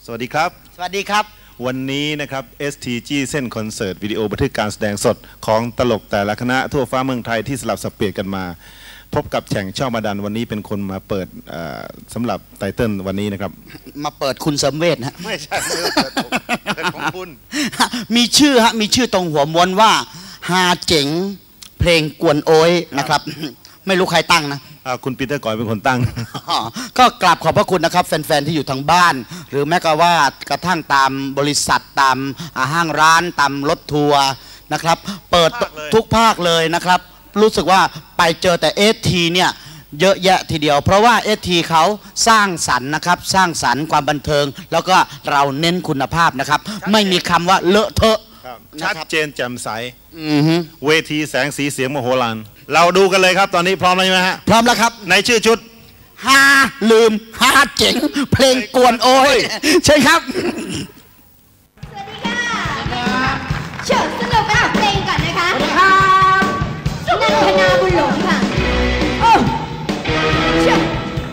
สวัสดีครับสวัสดีครับวันนี้นะครับ STG เส้นคอนเสิร์ตวิดีโอบันทึกการแสดงสดของตลกแต่ละคณะทั่วฟ้าเมืองไทยที่สลับสับเปลี่ยนกันมาพบกับแฉ่งช่อมาดันวันนี้เป็นคนมาเปิดสำหรับไตเติ้ลวันนี้นะครับมาเปิดคุณเสริมเวชนะไม่ใช่เปิดของคุณมีชื่อตรงหัวม้วนว่าฮาเจ๋งเพลงกวนโอยนะครับไม่รู้ใครตั้งนะคุณปีเตอร์ก่อยเป็นคนตั้งก็กราบขอบพระคุณนะครับแฟนๆที่อยู่ทางบ้านหรือแม้กระทั่งตามบริษัทตามห้างร้านตามรถทัวร์นะครับเปิดทุกภาคเลยนะครับรู้สึกว่าไปเจอแต่STเนี่ยเยอะแยะทีเดียวเพราะว่าSTเขาสร้างสรรค์นะครับสร้างสรรค์ความบันเทิงแล้วก็เราเน้นคุณภาพนะครับไม่มีคำว่าเลอะเทอะชัดเจนแจ่มใสเวทีแสงสีเสียงมโหฬารเราดูกันเลยครับตอนนี้พร้อมแล้วใช่ไหมฮะพร้อมแล้วครับในชื่อชุดฮาลืมฮาเจ๋งเพลงกวนโอยใช่ครับสวัสดีค่ะเชิญสนุกกับเพลงก่อนนะคะสวัสดีครับนันทนาบุญหลงค่ะโอ้เชิญ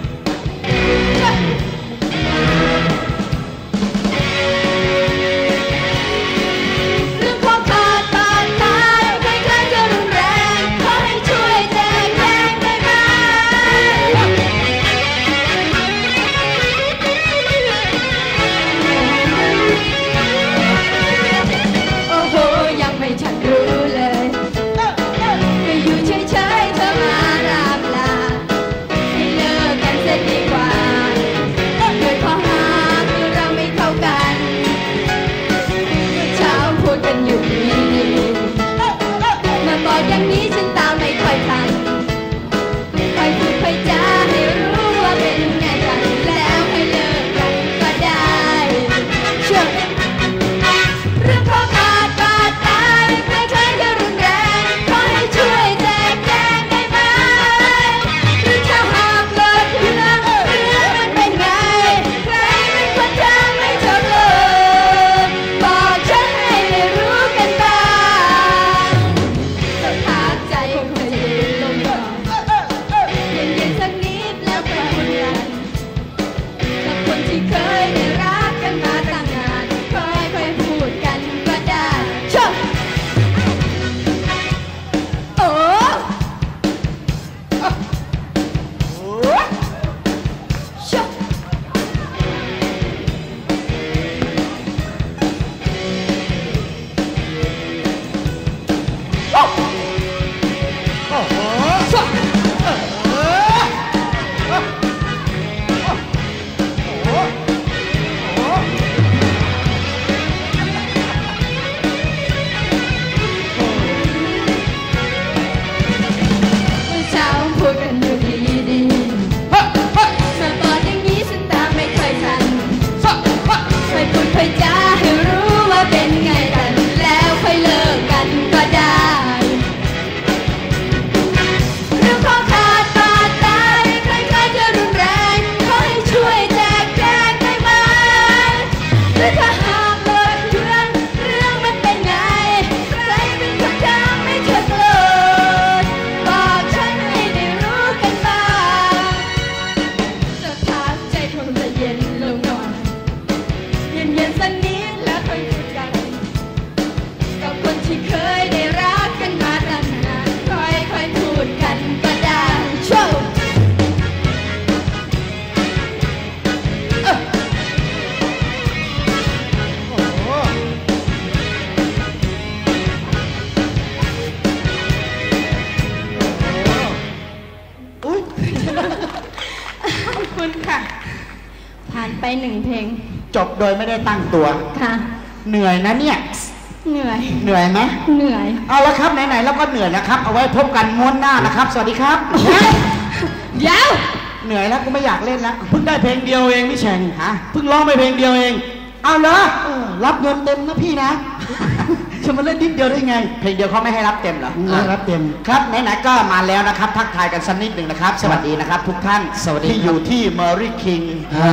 ไปหนึ่งเพลงจบโดยไม่ได้ตั้งตัวค่ะเหนื่อยนะเนี่ยเหนื่อยไหมเหนื่อยเอาละครับไหนๆแล้วก็เหนื่อยนะครับเอาไว้พบกันม้วนหน้านะครับสวัสดีครับยาวเหนื่อยแล้วกูไม่อยากเล่นแล้วเพิ่งได้เพลงเดียวเองพี่แฉ่งฮะเพิ่งร้องไปเพลงเดียวเองเอาเหรอรับเงินเต็มนะพี่นะจะมาเล่นนิดเดียวได้ไงเพลงเดียวเขาไม่ให้รับเต็มเหรอไม่รับเต็มครับไหนๆก็มาแล้วนะครับทักทายกันสักนิดหนึ่งนะครับสวัสดีนะครับทุกท่านที่อยู่ที่เมอร์รี่คิง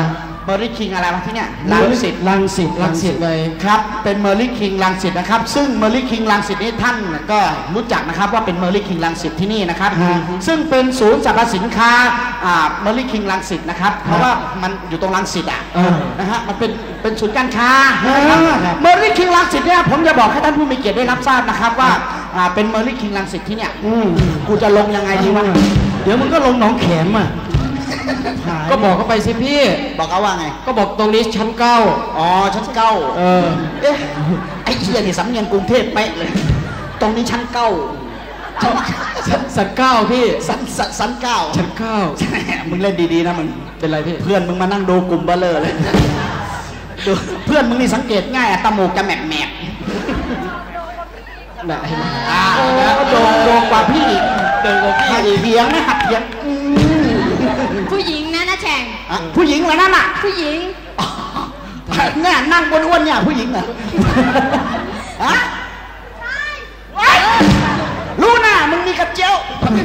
เมอร์ลี่คิงอะไรวะที่เนี่ยรังสิตเลยครับเป็นเมอร์ลี่คิงรังสิตนะครับซึ่งเมอร์ลี่คิงรังสิตนี่ท่านก็รู้จักนะครับว่าเป็นเมอร์ลี่คิงรังสิตที่นี่นะครับซึ่งเป็นศูนย์สรรพสินค้าเมอร์ลี่คิงรังสิตนะครับเพราะว่ามันอยู่ตรงรังสิตนะฮะมันเป็นศูนย์การค้านะครับเมอร์ลี่คิงรังสิตเนี่ยผมจะบอกให้ท่านผู้มีเกียรติได้รับทราบนะครับว่าเป็นเมอร์ลี่คิงรังสิตที่เนี่ยกูจะลงยังไงดีวะเดี๋ยวมึงก็ลงหนองแขมอ่ะก็บอกเขาไปสิพี่บอกเขาว่าไงก็บอกตรงนี้ชั้น9 อ๋อชั้น9เอ๊ะไอ้เหี้ยนี่สำเนียงกรุงเทพเป๊ะเลยตรงนี้ชั้น9 สัน9พี่สัน9 ชั้น9 มึงเล่นดีๆนะมึงเป็นไรพี่เพื่อนมึงมานั่งดูกลุ่มเบลเลอร์เลยเพื่อนมึงนี่สังเกตง่ายตาหมูกจะแหมบโดนกว่าพี่เถียงนะหัดเถียงผู้หญิงนะนะแฉ่งผู้หญิงเหรอนั่นน่ะผู้หญิงเนี่ยนั่งบนอ้วนเนี่ยผู้หญิงเหรอฮะรู้นะมึงมีกระเจียว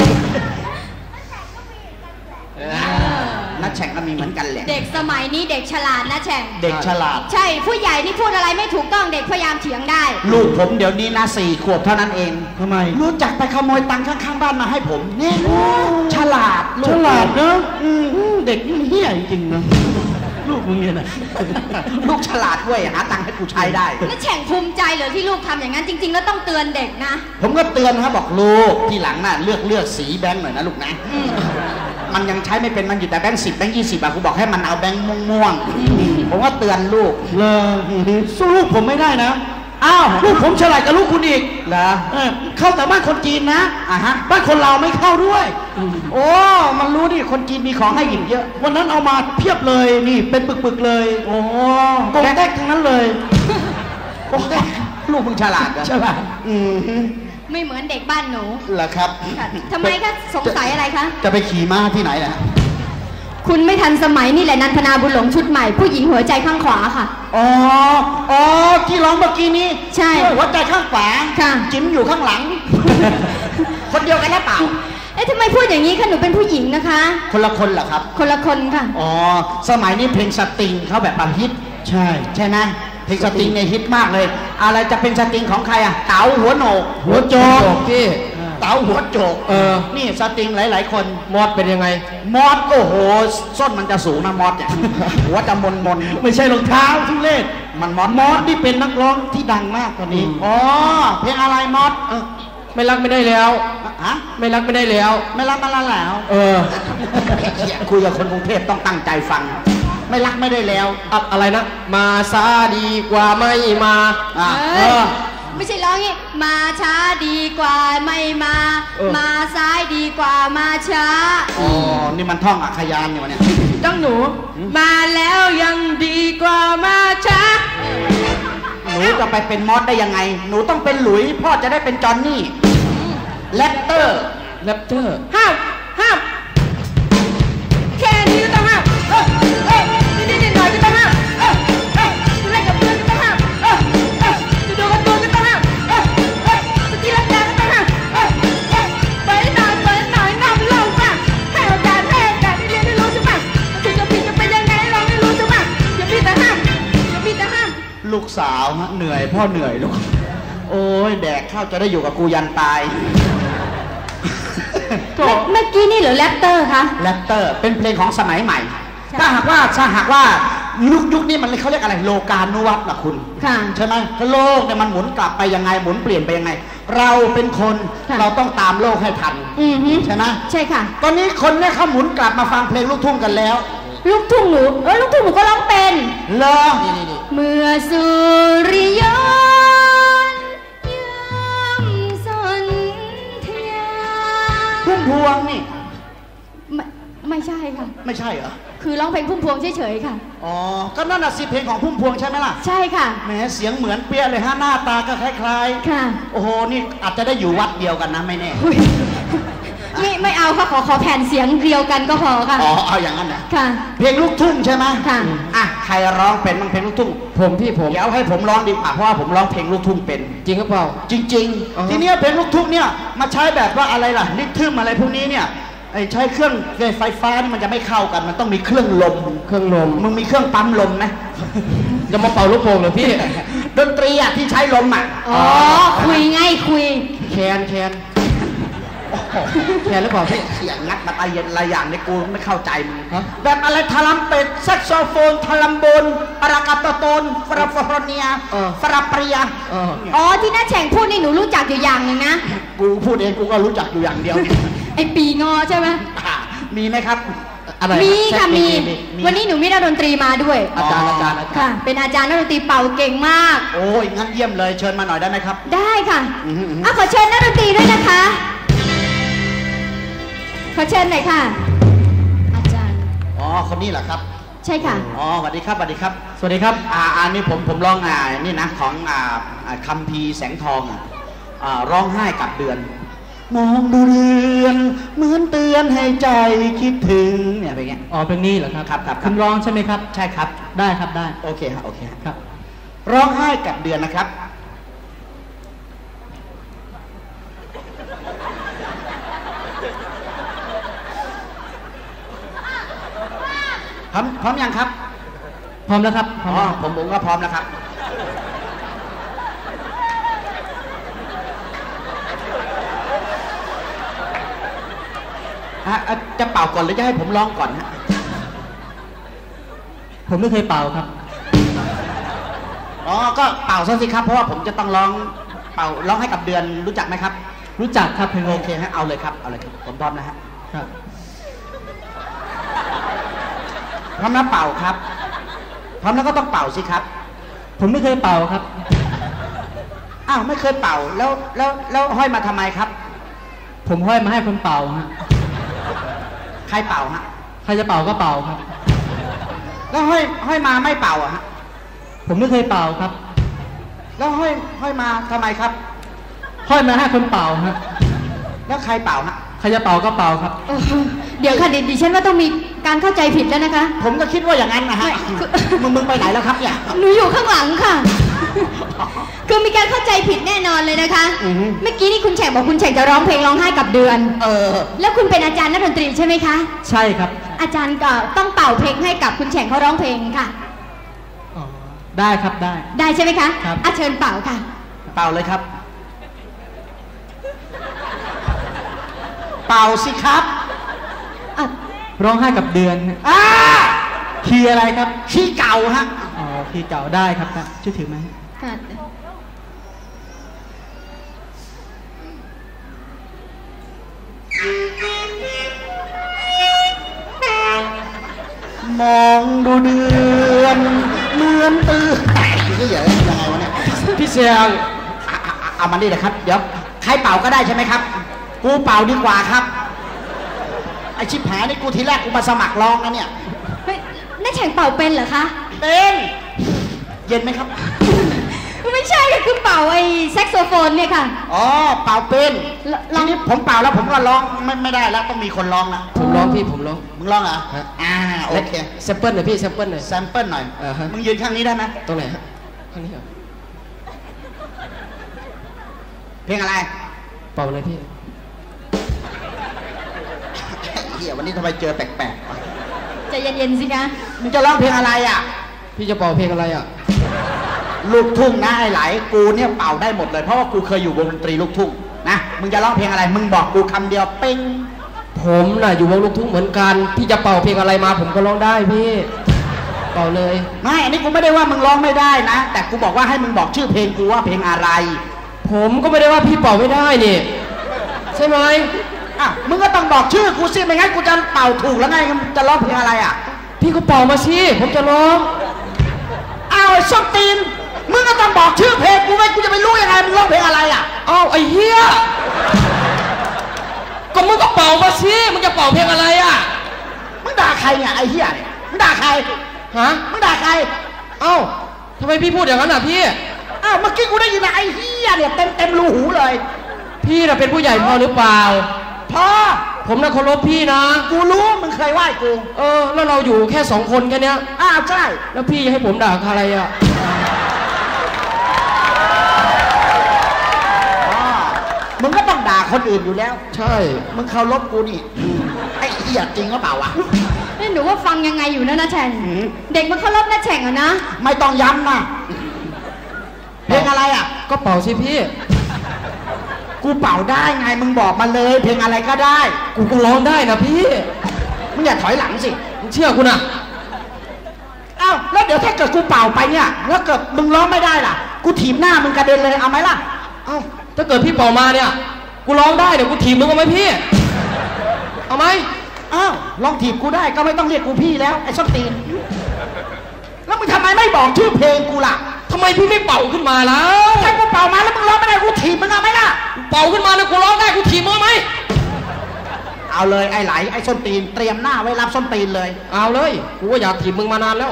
นักแข่งก็มีเหมือนกันแหละเด็กสมัยนี้เด็กฉลาดนะแฉ่งเด็กฉลาดใช่ผู้ใหญ่นี่พูดอะไรไม่ถูกต้องเด็กพยายามเถียงได้ลูกผมเดี๋ยวนี้นะ4 ขวบเท่านั้นเองทำไมรู้จักไปขโมยตังค์ข้างๆบ้านมาให้ผมนี่ฉลาดเนอะเด็กนี่เหี้ยจริงๆนะลูกมึงเนี่ยนะลูกฉลาดเว้ยหาตังค์ให้กูใช้ได้แล้วแฉ่งภูมิใจเหรอที่ลูกทำอย่างนั้นจริงๆแล้วต้องเตือนเด็กนะผมก็เตือนครับบอกลูกที่หลังน่ะเลือกสีแบงค์หน่อยนะลูกนะมันยังใช้ไม่เป็นมันอยู่แต่แบงค์10แบงค์20กูบอกให้มันเอาแบงค์ม่วงๆผมว่าเตือนลูกสู้ลูกผมไม่ได้นะอ้าวลูกผมฉลาดกับลูกคุณอีกเหรอเข้าแต่บ้านคนจีนนะฮะบ้านคนเราไม่เข้าด้วยโอ้มันรู้ดิคนจีนมีของให้หยิบเยอะวันนั้นเอามาเพียบเลยนี่เป็นปึกๆเลยโอ้กงแดกทั้งนั้นเลยกงแดกลูกมึงฉลาดฉลาดไม่เหมือนเด็กบ้านหนูเหรอครับทำไมคะสงสัยอะไรคะจะไปขี่ม้าที่ไหนล่ะคุณไม่ทันสมัยนี่แหละนันทนาบุญหลงชุดใหม่ผู้หญิงหัวใจข้างขวาค่ะอ๋อที่ร้องเมื่อกี้นี้ใช่หัวใจข้างขวาค่ะจิ้มอยู่ข้างหลังคนเดียวกันหรือเปล่าทำไมพูดอย่างนี้คะหนูเป็นผู้หญิงนะคะคนละคนเหรอครับคนละคนค่ะอ๋อสมัยนี้เพลงสตริงเขาแบบฮิตใช่ไหมเพลงสตริงในฮิตมากเลยอะไรจะเป็นสตริงของใครอ่ะเต๋าหัวโหนกหัวโจกพี่เต๋าหัวโจกนี่สตริงหลายๆคนมอดเป็นยังไงมอดโอ้โหส้นมันจะสูงนะมอดเนี่ยหัวจะมนไม่ใช่รองเท้าทุเรศมันมอดนี่เป็นนักร้องที่ดังมากตอนนี้อ๋อเพลงอะไรมอดไม่รักไม่ได้แล้วไม่รักไม่ได้แล้วไม่รักมาแล้วคุยกับคนกรุงเทพต้องตั้งใจฟังไม่รักไม่ได้แล้วอะไรนะมาช้าดีกว่าไม่มาไม่ใช่ร้องงี้มาช้าดีกว่าไม่มาซ้ายดีกว่ามาช้าอ๋อนี่มันท่องอักขยานอยู่เนี่ยต้องหนูมาแล้วยังดีกว่ามาช้าหนูจะไปเป็นมอสได้ยังไงหนูต้องเป็นหลุยพ่อจะได้เป็นจอนนี่แรปเตอร์ห้ามแค่นี้ก็ต้องห้ามนิดหน่อยก็ต้องห้ามเล่นกับเพื่อนก็ต้องห้ามจะดูการ์ตูนก็ต้องห้ามตีลังกาก็ต้องห้ามเปิดหน่อยน้ำลงป่ะให้โอกาสที่เรียนได้รู้ใช่ป่ะถึงจะผิดจะเป็นยังไงลองได้รู้ใช่ป่ะอย่าพี่แต่ห้ามลูกสาวเหนื่อยพ่อเหนื่อยลูกโอ้ยแดกข้าวจะได้อยู่กับกูยันตายเมื่อกี้นี่เหรอแรปเตอร์คะแรปเตอร์เป็นเพลงของสมัยใหม่ถ้าหากว่ายุคนี้มันเขาเรียกอะไรโลกานุวัตนะคุณใช่ไหมโลกเนี่ยมันหมุนกลับไปยังไงหมุนเปลี่ยนไปยังไงเราเป็นคนเราต้องตามโลกให้ทันใช่ไหมใช่ค่ะตอนนี้คนเนี่ยเขาหมุนกลับมาฟังเพลงลูกทุ่งกันแล้วลูกทุ่งหนูลูกทุ่งหนูก็ร้องเป็นเหรอเมื่อสุริยนต์ยามสนธยาพุ่มพวงนี่ไม่ใช่ค่ะไม่ใช่เหรอคือร้องเพลงพุ่มพวงเฉยๆค่ะอ๋อก็นั่นน่ะสิเพลงของพุ่มพวงใช่ไหมล่ะใช่ค่ะแหมเสียงเหมือนเปี้ยเลยฮะหน้าตาก็คล้ายๆค่ะโอ้โหนี่อาจจะได้อยู่วัดเดียวกันนะไม่แน่ไม่เอาค่ะขอแผ่นเสียงเดียวกันก็พอค่ะอ๋อเอาอย่างนั้นนะค่ะเพลงลูกทุ่งใช่ไหมค่ะใครร้องเป็นเพลงลูกทุ่งผมเดี๋ยวให้ผมร้องดีกว่าเพราะว่าผมร้องเพลงลูกทุ่งเป็นจริงหรือเปล่าจริงๆทีนี้เพลงลูกทุ่งเนี่ยมาใช้แบบว่าอะไรล่ะลิทึมอะไรพวกนี้เนี่ยไอ้ใช้เครื่องไฟฟ้านี่มันจะไม่เข้ากันมันต้องมีเครื่องลมเครื่องลมมึงมีเครื่องปั๊มลมไหมจะมาเป่าลูกโป่งเหรอพี่ดนตรีอ่ะที่ใช้ลมอ่ะอ๋อ คุยไงคุยแคนแคนหรือเปล่าพี่เสียงงัดมาอะไรอย่างในกูไม่เข้าใจมึงฮะแบบอะไรทารัมเป็ดแซกโซโฟนทารัมโบนปารากาตโตนฟราฟรเนียฟราปริยาอ๋อ ที่น้าแฉ่งพูดนี่หนูรู้จักอยู่อย่างหนึ่งนะกูพูดเองกูก็รู้จักอยู่อย่างเดียวไอ้ปีงอใช่ไหมมีไหมครับอะไรมีค่ะมีมีวันนี้หนูมีนักดนตรีมาด้วยอาจารย์ค่ะ เป็นอาจารย์นักดนตรีเป่าเก่งมากโอ้ยงั้นเยี่ยมเลยเชิญมาหน่อยได้ไหมครับได้ค่ะอือฮึขอเชิญนักดนตรีด้วยนะคะ ขอเชิญหน่อยค่ะ อาจารย์อ๋อคนนี้เหรอครับใช่ค่ะอ๋อสวัสดีครับสวัสดีครับสวัสดีครับอันนี้ผมร้องนี่นะของคัมภีร์แสงทองร้องไห้กับเดือน มองดูเดือนเหมือนเตือนให้ใจคิดถึงเนี่ยเป็นไงอ๋อเป็นนี่เหรอครับครับคุณร้องใช่ไหมครับใช่ครับได้ครับได้โอเคฮะโอเคฮะครับร้องไห้กับเดือนนะครับพร้อมยังครับพร้อมแล้วครับ พร้อ๋ออมแล้วผมก็พร้อมแล้วครับจะเป่าก่อนหรือจะให้ผมร้องก่อนฮะผมไม่เคยเป่าครับอ๋อก็เป่าซะสิครับเพราะว่าผมจะต้องร้องให้กับเดือนรู้จักไหมครับรู้จักครับเพลงโอนี้เคฮะเอาเลยครับเอาเลยครับผมพร้อมนะฮะครับพร้อมแล้วเป่าครับพร้อมแล้วก็ต้องเป่าสิครับผมไม่เคยเป่าครับอ้าวไม่เคยเป่าแล้วห้อยมาทำไมครับผมห้อยมาให้คนเป่าฮะใครเป่าฮะใครจะเป่าก็เป่าครับแล้วห้อยมาไม่เป่าอะฮะผมไม่เคยเป่าครับแล้วห้อยมาทำไมครับห้อยมาให้คนเป่าฮะแล้วใครเป่าฮะใครจะเป่าก็เป่าครับเดี๋ยวค่ะดิฉันว่าต้องมีการเข้าใจผิดแล้วนะคะผมก็คิดว่าอย่างนั้นนะฮะ มึงไปไหนแล้วครับเนี่ยหนูอยู่ข้างหลังค่ะ คือมีการเข้าใจผิดแน่นอนเลยนะคะอือฮึเมื่อกี้นี่คุณแฉ่งบอกคุณแฉ่งจะร้องเพลงร้องไห้กับเดือน แล้วคุณเป็นอาจารย์นักดนตรีใช่ไหมคะใช่ครับอาจารย์ก็ต้องเป่าเพลงให้กับคุณแฉ่งเขาร้องเพลงค่ะอ๋อ ได้ครับได้ได้ใช่ไหมคะครับเชิญเป่าค่ะเป่าเลยครับ เป่าสิครับอ่ะร้องไห้กับเดือนฮะอ้าคีย์อะไรครับขี้เก่าฮะอ๋อ คีย์เก่าได้ครับได้ช่วยถือไหมค่ะมองดูเดือนเหมือนตื่นนี่เหรอยังไงวะเนี่ยพี่เสียงเอามานี่เลยครับ เดี๋ยวใครเป่าก็ได้ใช่ไหมครับ กูเป่าดีกว่าครับไอชิบหายนี่กูทีแรกกูมาสมัครร้องนะเนี่ยเฮ้ยน้าแฉ่งเป่าเป็นเหรอคะเป็นเย็นไหมครับไม่ใช่ค่ะคือเป่าไอ้แซกโซโฟนเนี่ยค่ะอ๋อเป่าเป็นลองทีนี้ผมเป่าแล้วผมก็ร้องไม่ได้แล้วต้องมีคนร้องละผมร้องพี่ผมร้องมึงร้องเหรอฮะโอเคแซมเปิลหน่อยพี่แซมเปิลหน่อยแซมเปิลหน่อยฮะมึงยืนข้างนี้ได้ไหมตรงไหนฮะข้างนี้เหรอเพลงอะไรเป่าเลยพี่เฮียวันนี้ทำไมเจอแปลกๆวะใจเย็นๆสิคะมึงจะร้องเพลงอะไรอ่ะพี่จะเป่าเพลงอะไรอ่ะลูกทุ่งนะไอ้ไหลกูเนี่ยเป่าได้หมดเลยเพราะว่ากูเคยอยู่วงดนตรีลูกทุ่งนะมึงจะร้องเพลงอะไรมึงบอกกูคำเดียวเป้งผมน่ะอยู่วงลูกทุ่งเหมือนกัน พี่จะเป่าเพลงอะไรมาผมก็ร้องได้พี่ เป่าเลยไม่อันนี้กูไม่ได้ว่ามึงร้องไม่ได้นะ แต่กูบอกว่าให้มึงบอกชื่อเพลงกูว่าเพลงอะไรผมก็ไม่ได้ว่าพี่เป่าไม่ได้นี่ ใช่ไหมอ่ะมึงก็ต้องบอกชื่อกูสิไม่งั้นกูจะเป่าถูกแล้วไงมึงจะร้องเพลงอะไรอ่ะพี่ก็เป่ามาสิผมจะร้องอ้าวไอ้ส้นตีนมึงก็ต้องบอกชื่อเพลงกูไว้กูจะไปรู้ยังไงมึงร้องเพลงอะไรอ่ะเอ้าไอ้เหี้ยก็มึงก็เป่ามาสิมึงจะเป่าเพลงอะไรอ่ะมึงด่าใครเนี่ยไอ้เหี้ยเนี่ยมึงด่าใครฮะมึงด่าใครเอ้าทำไมพี่พูดอย่างนั้นอ่ะพี่อ้าวเมื่อกี้กูได้ยินนะไอ้เหี้ยเนี่ยเต็มรูหูเลยพี่น่ะเป็นผู้ใหญ่พอหรือเปล่าพอผมน่ะเคารพพี่นะกูรู้มึงเคยไหว้กูแล้วเราอยู่แค่2 คนแค่เนี้ยอ้าวใช่แล้วพี่ให้ผมด่าใครอ่ะมึงก็ต้องด่าคนอื่นอยู่แล้วใช่มึงเคารพกูนี่ไอ้เหี้ยจริงหรือเปล่าวะนี่หนูว่าฟังยังไงอยู่นะแฉ่งเด็กมันเคารพนะแฉ่งอะนะไม่ต้องย้ำนะเพลงอะไรอ่ะก็เป่าสิพี่กูเป่าได้ไงมึงบอกมาเลยเพลงอะไรก็ได้กูก็ร้องได้นะพี่มึงอย่าถอยหลังสิมึงเชื่อกูนะเอ้าแล้วเดี๋ยวถ้าเกิดกูเป่าไปเนี่ยแล้วเกิดมึงร้องไม่ได้ล่ะกูถีบหน้ามึงกระเด็นเลยเอาไหมล่ะเอ้าถ้าเกิดพี่เป่ามาเนี่ยกูร้องได้เดี๋ยวกูถีบมึงเอาไหมพี่เอาไหมอ้าวลองถีบกูได้ก็ไม่ต้องเรียกกูพี่แล้วไอ้ส้นตีนแล้วมึงทำไมไม่บอกชื่อเพลงกูล่ะทำไมพี่ไม่เป่าขึ้นมาแล้วถ้ากูเป่ามาแล้วมึงร้องไม่ได้กูถีบมึงเอาไหมล่ะเป่าขึ้นมาแล้วกูร้องได้กูถีบมึงเอาไหมเอาเลยไอ้ไหลไอ้ส้นตีนเตรียมหน้าไว้รับส้นตีนเลยเอาเลยกูว่าอยากถีบมึงมานานแล้ว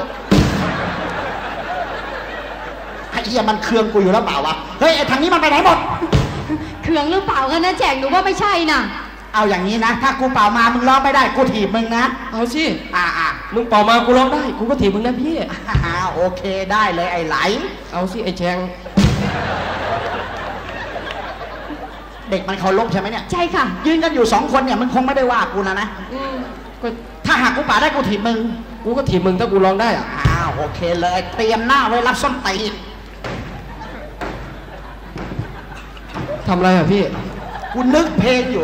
ไอ้เหี้ยมันเคืองกูอยู่แล้วเปล่าวะเฮ้ยไอ้ทางนี้มันไปไหนหมดเคืองหรือเปล่ากันนะแฉ่งหนูว่าไม่ใช่น่ะเอาอย่างนี้นะถ้ากูเป่ามามึงร้องไม่ได้กูถีบมึงนะเอาสิอ่ามึงเป่ามากูร้องได้กูก็ถีบมึงนะพี่โอเคได้เลยไอ้ไหลเอาสิไอ้แชงเด็กมันเคารพใช่ไหมเนี่ยใช่ค่ะยืนกันอยู่2 คนเนี่ยมึงคงไม่ได้ว่ากูนะก็ถ้าหากกูป่าได้กูถีบมึงกูก็ถีบมึงถ้ากูร้องได้อะโอเคเลยเตรียมหน้าไว้รับส้นตีนทำอะไรอะพี่กูนึกเพลงอยู่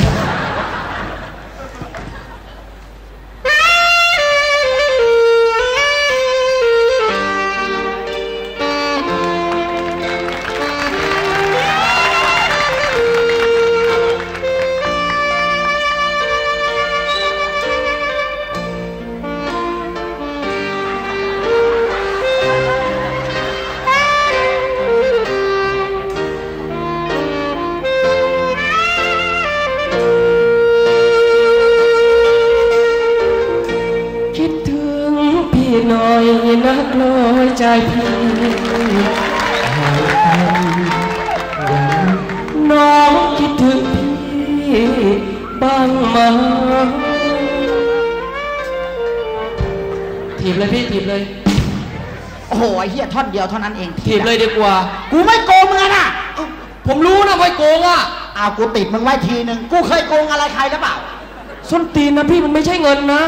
หน่อยนักลอยใจพี่น้องคิดถึงพี่บ้างไหมถีบเลยพี่ถีบเลยโอ้โหไอ้เหี้ยท่อนเดียวเท่านั้นเองถีบเลยดีกว่ากูไม่โกงมึงนะผมรู้นะว่าโกงอ่ะกูติดมึงไว้ทีนึงกูเคยโกงอะไรใครหรือเปล่าส้นตีนนะพี่มันไม่ใช่เงินนะ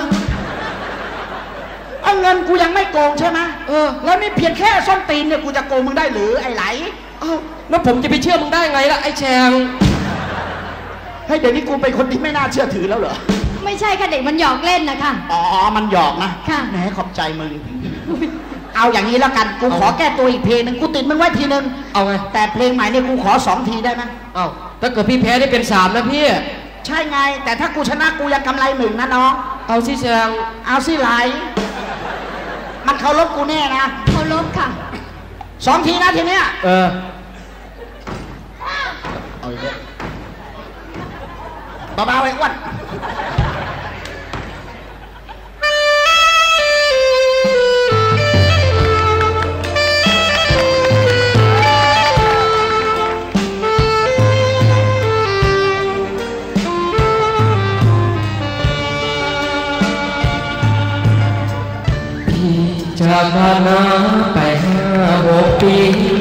เงินกูยังไม่โกงใช่ไหมแล้วนี่เพียงแค่ส้นตีนเนี่ยกูจะโกงมึงได้หรือไอ้ไหลแล้วผมจะไปเชื่อมึงได้ไงล่ะไอ้แชงให้เดี๋ยวนี้กูเป็นคนที่ไม่น่าเชื่อถือแล้วเหรอไม่ใช่ค่ะเด็กมันหยอกเล่นนะคะอ๋อมันหยอกนะค่ะแหมขอบใจมึงเอาอย่างนี้แล้วกันกูขอแก้ตัวอีกเพลงนึงกูติดมึงไว้ทีนึงเอาไงแต่เพลงใหม่เนี่ยกูขอ2 ทีได้ไหมเอาถ้าเกิดพี่แพ้ได้เป็น3นะพี่ใช่ไงแต่ถ้ากูชนะกูยังกำไร1นะน้องเอาสิแชงเอาสิไหลมันเคารพกูแน่นะเคารพค่ะ 2 ทีนะทีเนี้ยเอาอีกแล้วเบาๆไอ้อ้วนจากบ้านนาไป5-6 ปี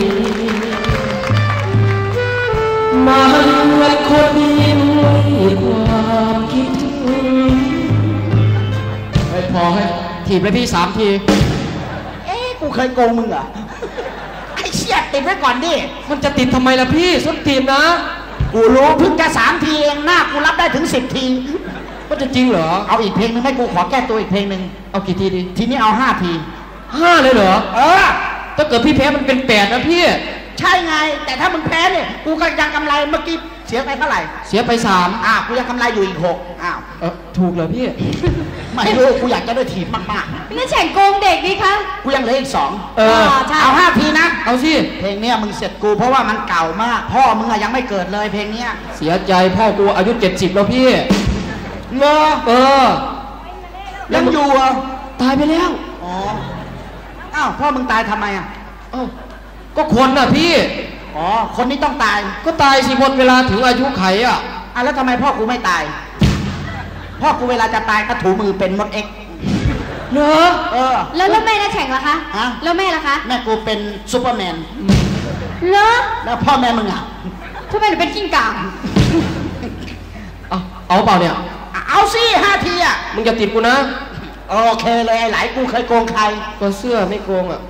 มาเมื่อคนนี้มีความคิดถึงไม่พอให้ถีบเลยพี่3 ทีกูเคยโกงมึงเหรอไอ้เชี่ยติดไว้ก่อนดิมันจะติดทำไมล่ะพี่ส้นตีนนะกูรู้เพิ่งจะ3 ทีเองหน้ากูรับได้ถึง10 ทีมันจะจริงเหรอเอาอีกเพลงนึงให้กูขอแก้ตัวอีกเพลงนึงเอากี่ทีดีทีนี้เอา5 ที 5เลยเหรอถ้าเกิดพี่แพ้มันเป็น8นะพี่ใช่ไงแต่ถ้ามึงแพ้เนี่ยกูก็ยังกำไรเมื่อกี้เสียไปเท่าไหร่เสียไป3 กูยังกำไรอยู่อีก6 ถูกเหรอพี่ไม่รู้กูอยากจะได้ถีบมากๆนี่แฉ่งโกงเด็กนี่คะกูยังเหลืออีก2 เอา 5 ทีนะเอาสิเพลงนี้มึงเสร็จกูเพราะว่ามันเก่ามากพ่อมึงยังไม่เกิดเลยเพลงนี้เสียใจพ่อกูอายุ70แล้วพี่เหรอยังอยู่ตายไปแล้วอ้าวพ่อมึงตายทำไมก็คนน่ะพี่คนนี้ต้องตายก็ตายสิหมดเวลาถึงอายุไขแล้วทำไมพ่อกูไม่ตายพ่อกูเวลาจะตายก็ถูมือเป็นมดเอ็กเหรอแล้วแม่น่ะแข่งล่ะคะแล้วแม่ล่ะคะแม่กูเป็นซูเปอร์แมนเหรอแล้วพ่อแม่มึงทำไมถึงเป็นกิ้งก่าเอาเปล่าเนี่ยเอาเอาสิ5 ทีอ่ะมึงอย่าติดกูนะโอเคเลยไอ้ไหลกูเคยโกงใครก็เสื้อไม่โกงอ่ะ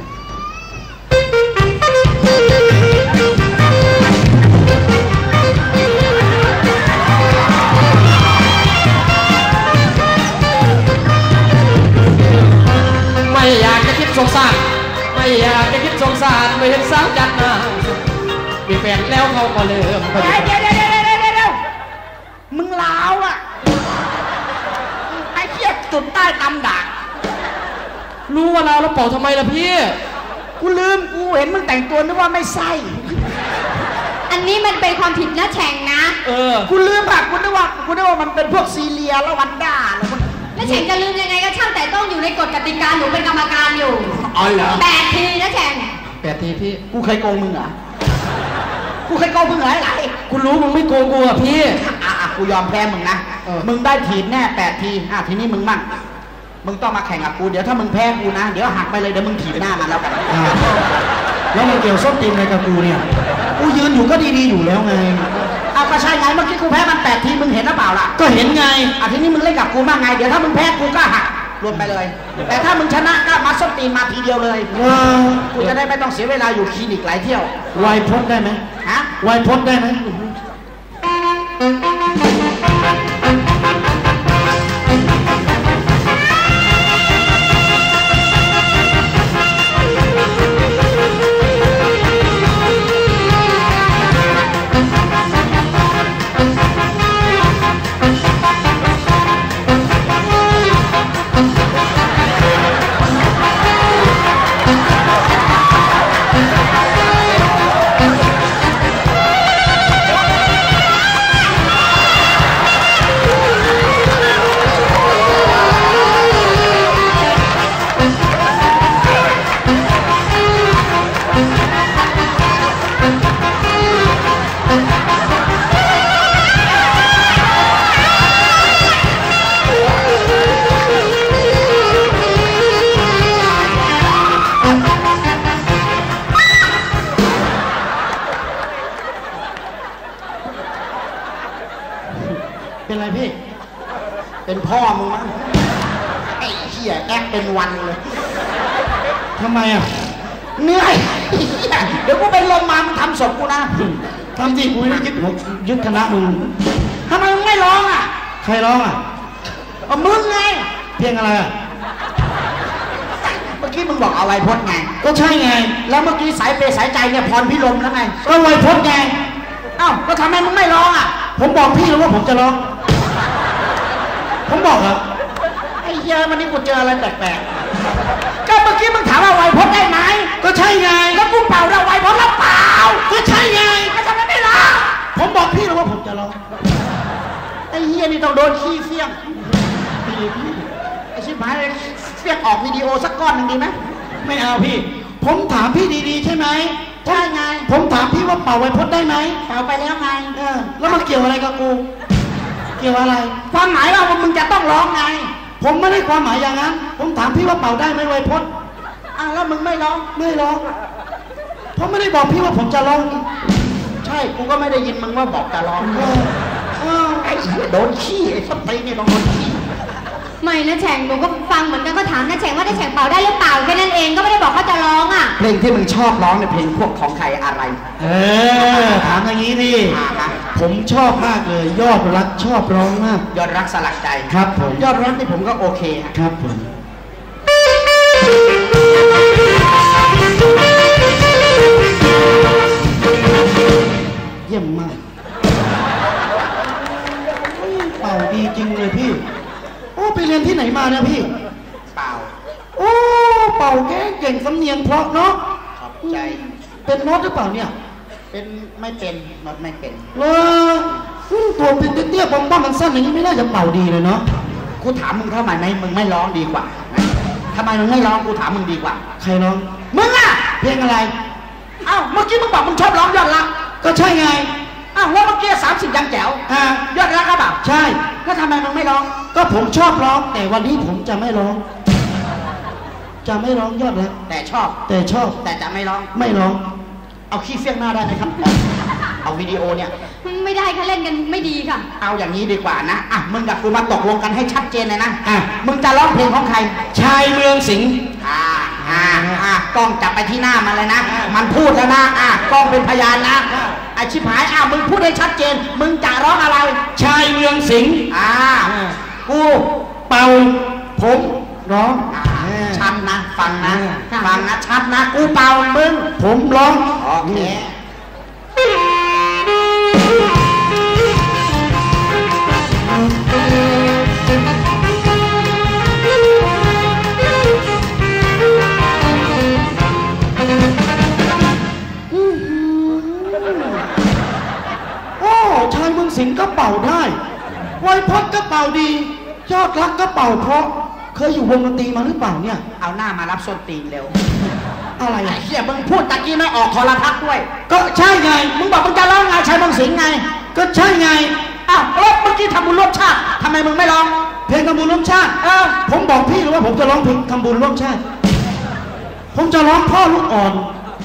ไม่อยากจะคิดสงสารไม่อยากจะคิดสงสารไม่เห็นสาวจันทร์นะมีแฟนแล้วเขาก็เริ่มเดี๋ยวมึงลาวอ่ะไอ้เหี้ยจุดใต้ตำด่างรู้ว่าเราแล้วเป่าทำไมล่ะพี่กูลืมกูเห็นมึงแต่งตัวนึกว่าไม่ใส่อันนี้มันเป็นความผิดนะแฉ่งนะกูลืมอะกูนึกว่ามันเป็นพวกซีเรียแล้ววันด้าอะไรพวกนั้นแล้วแฉ่งจะลืมยังไงก็ช่างแต่ต้องอยู่ในกฎกติกาหนูเป็นกรรมการอยู่อ๋อเหรอ 8 ทีนะแฉ่ง 8 ทีพี่กูเคยโกงมึงเหรอกูเคยโกงมึงเหรอไอ้ไหลกูรู้มึงไม่โกงกูอ่ะพี่กูยอมแพ้มึงนะมึงได้ถีบแน่8 ทีทีนี้มึงมั่งมึงต้องมาแข่งกับกูเดี๋ยวถ้ามึงแพ้กูนะเดี๋ยวหักไปเลยเดี๋ยวมึงถีบหน้ามันแล้วกันแล้วมันเกี่ยวส้นตีนอะไรกับกูเนี่ยกูยืนอยู่ก็ดีๆอยู่แล้วไงเอาก็ใช่ไงเมื่อกี้กูแพ้มัน8 ทีมึงเห็นหรือเปล่าล่ะก็เห็นไงทีนี้มึงเล่นกับกูบ้างไงเดี๋ยวถ้ามึงแพ้กูก็หักรวมไปเลย แต่ถ้ามึงชนะก็มาส้นตีนมาทีเดียวเลยกูจะได้ไม่ต้องเสียเวลาอยู่คลินิกหลายเที่ยวไวพจน์ได้ไหมฮะไวพจน์ได้ไหม เป็นไรพี่เป็นพ่อมึงมั้งไอ้เหี้ยแอคเป็นวันเลยทำไมอ่ะเหนื่อยเดี๋ยวกูเป็นลมมามึงทำศพกูนะทำจริงกูไม่ได้คิดผมยึดคณะมึงทำไมมึงไม่ร้องอ่ะใครร้องอ่ะเอามึงไงเพลงอะไรอ่ะเมื่อกี้มึงบอกเอาไวพจน์ไงก็ใช่ไงแล้วเมื่อกี้สายเปย์สายใจเนี่ยพรพิรมแล้วไงก็ไวพจน์ไงเอ้าแล้วทำไมมึงไม่ร้องอ่ะผมบอกพี่แล้วว่าผมจะร้อง ผมบอกเหรอไอ้เหี้ยวันนี้กูเจออะไรแปลกๆก็เมื่อกี้มึงถามว่าไวพจน์ได้ไหมก็ใช่ไงแล้วกูเป่าได้ไวพจน์แล้วเปล่าก็ใช่ไงก็ทำไมไม่ร้องผมบอกพี่แล้วว่าผมจะร้องไอ้เหี้ยนี่ต้องโดนขี้เฟี้ยงไอ้ชิบหายเลยเฟี้ยงออกวิดีโอสักก้อนหนึ่งดีไหมไม่เอาพี่ ผมถามพี่ดีๆใช่ไหมใช่ไงผมถามพี่ว่าเป่าไวพจน์ได้ไหมเป่าไปแล้วไงแล้วมันเกี่ยวอะไรกับกู เกี่ยวอะไรความหมายว่ามึงจะต้องร้องไงผมไม่ได้ความหมายอย่างนั้น ผมถามพี่ว่าเป่าได้ไหมไวพจน์อ้าวแล้วมึงไม่ร้องไม่ร้อง ผมไม่ได้บอกพี่ว่าผมจะร้องใช่กูก็ไม่ได้ยินมึงว่าบอกจะร้องไอ้เหี้ยโดนขี้ไอ้สตีนี่ต้องโดนขี้ไม่นะแฉ่งหนูก็ฟังเหมือนกันก็ถามนะแฉ่งว่าได้แฉ่งเป่าได้หรือเปล่าแค่นั้นเองก็ไม่ได้บอกว่าจะร้องอ่ะเพลงที่มึงชอบร้องเนี่ยเพลงพวกของใครอะไรถามอย่างนี้ดิฮะผมชอบมากเลย ยอดรักชอบร้องมากยอดรักสลักใจครับผมยอดรักนี่ผมก็โอเคฮะครับผม เยี่ยมมากเป่าดีจริงเลยพี่ โอ้ไปเรียนที่ไหนมาเนี่ยพี่เปล่าโอ้เป่าแก่เก่งสำเนียงเพราะเนาะขอบใจเป็นโน้ตหรือเปล่าเนี่ยเป็นไม่เป็นนดไม่เป็นตัวเป็นเตี้ยๆบ้องๆมันสั้นอย่างนี้ไม่น่าจะเป่าดีเลยเนาะกูถามมึงทำไมมึงไม่ร้องดีกว่าทำไมมึงไม่ร้องกูถามมึงดีกว่าใครร้องมึงอะเพลงอะไรเอ้าเมื่อกี้มึงบอกมึงชอบร้องยอดรักก็ใช่ไงอ้าวแล้วเมื่อกี้30ยังแจ๋วอ่ายอดรักก็แบบใช่แล้วทำไมมึงไม่ร้องก็ผมชอบร้อง แต่วันนี้ผมจะไม่ร้อง จะไม่ร้องยอดรักแต่ชอบแต่ชอบแต่จะไม่ร้องไม่ร้องเอาขี้เฟี้ยงหน้าได้ไหมครับเอาวิดีโอเนี่ยไม่ได้ค่ะเล่นกันไม่ดีค่ะเอาอย่างนี้ดีกว่านะอ่ะมึงกับกูมาตกลงกันให้ชัดเจนเลยนะมึงจะร้องเพลงของใครชายเมืองสิงห์กล้องจับไปที่หน้ามันเลยนะมันพูดแล้วนะกล้องเป็นพยานนะไอชิบหายมึงพูดให้ชัดเจนมึงจะร้องอะไรชายเมืองสิงห์กูเป่าผมร้องชัดนะฟังนะชัดนะกูเป่ามึงผมร้องโอเคชายเมืองสิงห์ก็เป่าได้ไวพจน์ก็เป่าดียอดรักก็เป่าเพราะเคยอยู่วงดนตรีมาหรือเปล่าเนี่ยเอาหน้ามารับส้นตีนเร็วอะไรไอ้เหี้ยมึงพูดตะกี้ไม่ออกโทรทัศน์ด้วยก็ใช่ไงมึงบอกมึงจะร้องไงชายเมืองสิงห์ไงก็ใช่ไงแล้วเมื่อกี้ทำบุญร่วมชาติทำไมมึงไม่ร้องเพลงทำบุญร่วมชาติผมบอกพี่หรือว่าผมจะร้องเพลงทำบุญร่วมชาติผมจะร้องพ่อลูกอ่อน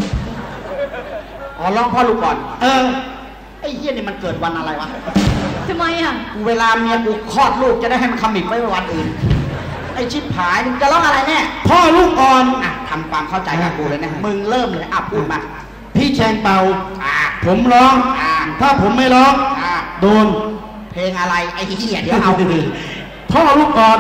ร้องพ่อลูกอ่อนไอ้เหี้ยนี่มันเกิดวันอะไรวะทำไมเวลาเมียกูคลอดลูกจะได้ให้มันขมิบไว้วันอื่นไอ้ชิบหายมึงจะร้องอะไรแน่พ่อลูกอ่อนทำความเข้าใจกับกูเลยนะมึงเริ่มเลยพูดมาพี่แชงเป่าผมร้องถ้าผมไม่ร้องโดนเพลงอะไรไอ้เหี้ยเดี๋ยวเอาพ่อลูกอ่อน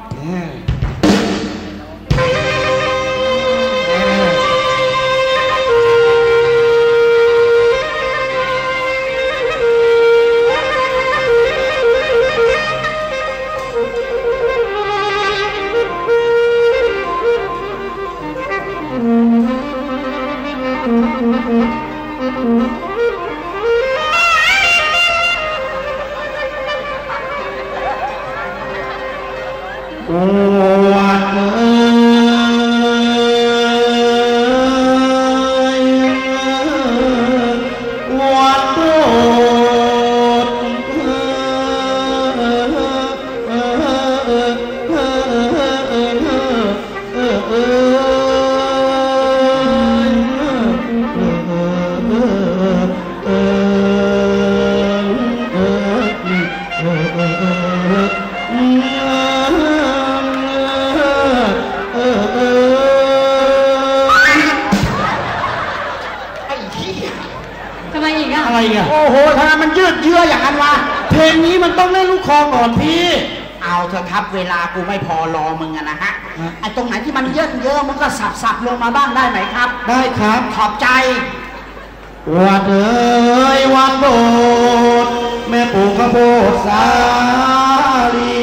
โอ้โหทำไมมันยืดเยื้ออย่างนั้นวะเพลงนี้มันต้องเล่นลูกคอก่อนพี่เอาเถอะครับเวลากูไม่พอรอมึงนะฮะไอ้ตรงไหนที่มันเยอะมึงก็สับลงมาบ้างได้ไหมครับได้ครับขอบใจวันเอ๋ยวันโบสแม่ปู่ข้าโพดสาลี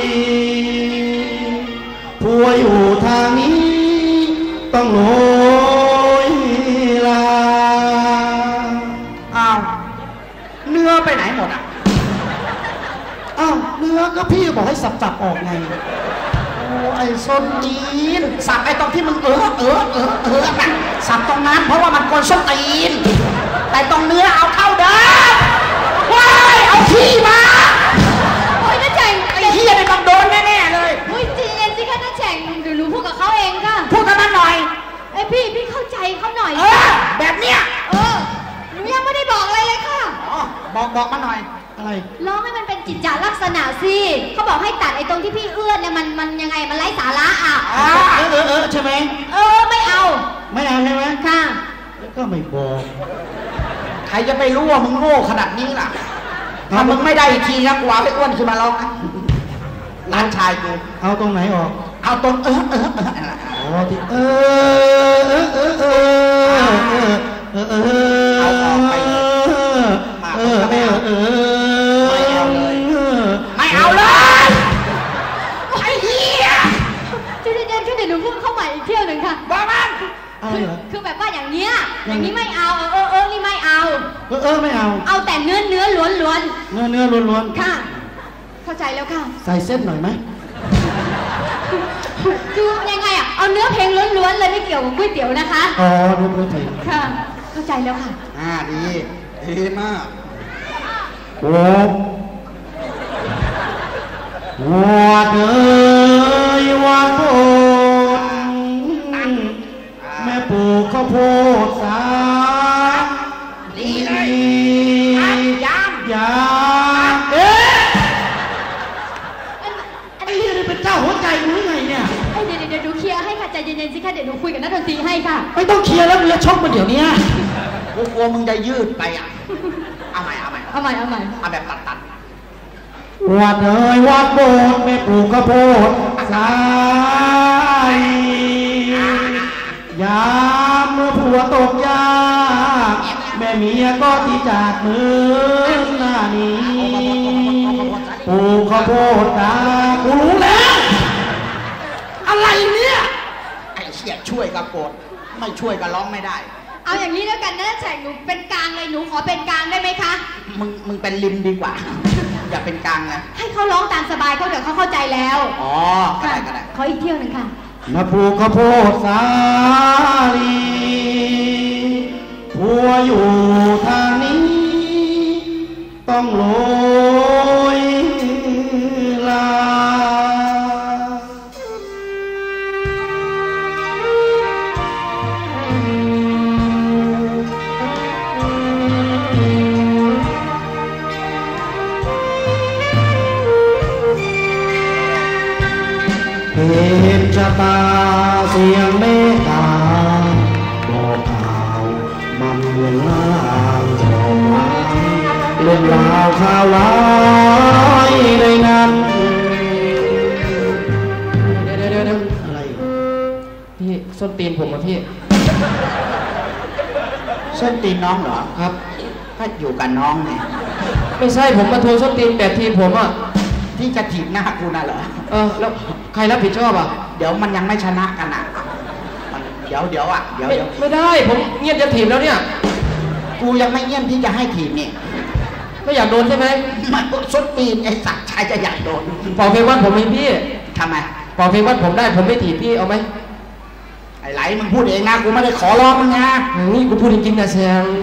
ผัวอยู่ทางนี้ต้องโอยลาเนื้อไปไหนหมดเนื้อก็พี่บอกให้สับออกไงโอ้ไอ้ส้นตีนสับไอ้ตรงที่มึงนะสับตรงนั้นเพราะว่ามันกวนส้นตีนแต่ตรงเนื้อเอาเข้าเดิมว้ายเอาขี้มาโอ้ยน้าแฉ่งไอ้ขี้เนี่ยต้องโดนแน่ๆเลยโอ้ยจีเอ็นสิคะน้าแฉ่งเดี๋ยวหนูพูดกับเขาเองค่ะพูดกันมาหน่อยไอ้พี่เข้าใจเขาหน่อยแบบเนี้ยหนูยังไม่ได้บอกอะไรเลยค่ะบอกมาหน่อยอะไรร้องให้มันเป็นจิตจาลักษณะสิเขาบอกให้ตัดไอ้ตรงที่พี่เอื้อนเนี่ยมันยังไงมันไร้สาระใช่ไหมไม่เอาใช่ไหมค่ะก็ไม่บอกใครจะไปรู้ว่ามึงโง่ขนาดนี้ล่ะถ้ามึงไม่ได้อีกทีนะกูเอาไปอ้วนขึ้นมาร้องนะร้านชายกูเอาตรงไหนออกเอาตรงที่เอาออกไปไม่เอาเลยไอ้เหี้ยเดี๋ยวหนูพูดเข้าใหม่อีกเที่ยวหนึ่งค่ะบ้ามันคือแบบว่าอย่างนี้ไม่เอานี่ไม่เอาไม่เอาแต่เนื้อล้วนเนื้อล้วนค่ะเข้าใจแล้วค่ะใส่เส้นหน่อยไหมคือยังไงเอาเนื้อเพลงล้วนเลยไม่เกี่ยวกับก๋วยเตี๋ยวนะคะเนื้อเพลงค่ะเข้าใจแล้วค่ะดีมากวัดเอ๋ยวัดโพดแม่ปู่ข้าวโพดสาลีเลยให้ค่ะไม่ต้องเคลียร์แล้วมึงจะชกมันเดี๋ยวนี้กูกลัวมึงจะยืดไปอ่ะเอาใหม่เอาแบบตัดวัดเอ่ยวัดโบสถ์ไม่ปลูกข้าวโพดสายยามเมื่อผัวตกยากแม่เมียก็ที่จากมือหน้านี้ปลูกข้าวโพดนากูรู้แล้วอะไรเนี่ยไอ้เชี่ยช่วยก็โกรธไม่ช่วยก็ร้องไม่ได้เอาอย่างนี้แล้วกันนะแฉกหนูเป็นกลางเลยหนูขอเป็นกลางได้ไหมคะมึงเป็นริมดีกว่าอย่าเป็นกลางนะให้เขาร้องตามสบายเขาเดี๋ยวเขาเข้าใจแล้วอ๋อก็ได้ขออีกเที่ยวหนึ่งค่ะมาปลูกข้าวโพดสาลีผัวอยู่ทางนี้ต้องโรยลาเห็นชะตาเสียงเมตตาบอกข่าวมันเรื่องราวของเราเรื่องราวข่าวร้ายในนั้นเดี๋ยวอะไรพี่ส้นตีนผมอะพี่ส้นตีนน้องเหรอครับก็อยู่กับน้องไงไม่ใช่ผมมาทวงส้นตีนแต่ทีผมอะที่จะถีบหน้ากูน่ะเหรอแล้วใครรับผิดชอบอ่ะเดี๋ยวมันยังไม่ชนะกันอ่ะเดี๋ยวไม่ได้ผมเงียบจะถีบแล้วเนี่ยกูยังไม่เงียบที่จะให้ถีบนี่ไม่อยากโดนใช่ไหมมันส้นตีนไอ้สัตว์ชายจะอยากโดนเป่าเพลงวัดผมมีพี่ทำไมเป่าเพลงวัดผมได้ผมไม่ถีบพี่เอาไหมไอ้ไหลมึงพูดเองนะกูไม่ได้ขอร้องมึงนะนี่กูพูดจริงๆนะเสียง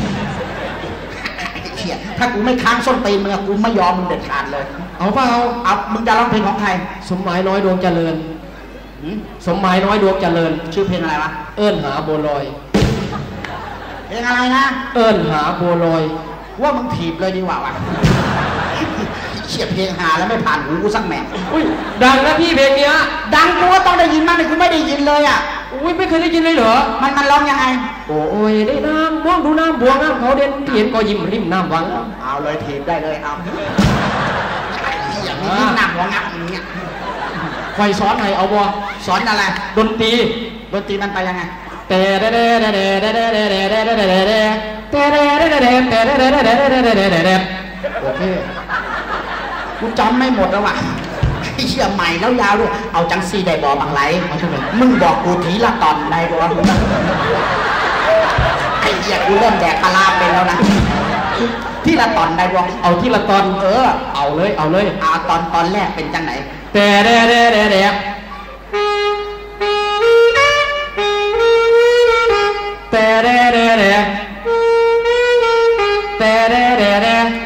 ถ้ากูไม่ค้างส้นตีนมึงกูไม่ยอมมึงเด็ดขาดเลยเอาเปล่าเอามึงจะร้องเพลงของใครสมหมายน้อยดวงเจริญสมหมายน้อยดวงเจริญชื่อเพลงอะไรวะเอิ้นหาบัวลอยเพลงอะไรนะเอิ้นหาบัวลอยว่ามึงถีบเลยดีกว่าวะเฉียบเพลงหาแล้วไม่ผ่านหูกูสักแม่อุ้ยดังนะพี่เพลงเนี้ยดังกูว่าต้องได้ยินมากเลยกูไม่ได้ยินเลยอ่ะอุ้ยไม่เคยได้ยินเลยเหรอมันร้องยังไงโอ้ยได้น้ำมองดูน้ำบัวน้ำเขาเด่นเห็นก็ยิ้มริมน้ำวังเอาเลยถีบได้เลยเอาอย่างนี้ริมน้ำวังงับอย่างเงี้ยใครสอนให้เอาบัวสอนอะไรดนตรีมันไปยังไงแต่เด้โอเคกูจำไม่หมดแล้วว่ะเชื่อใหม่แล้วยาวด้วยเอาจังซีได้บอกบางไรมึงบอกกูทีละตอนได้บ่ไอ้เหี้ยกูเริ่มแดกปลาเป็นแล้วนะที่ละตอนได้บ่เอาที่ละตอนเอาเลยตอนแรกเป็นจังไหนแต่เด้แต่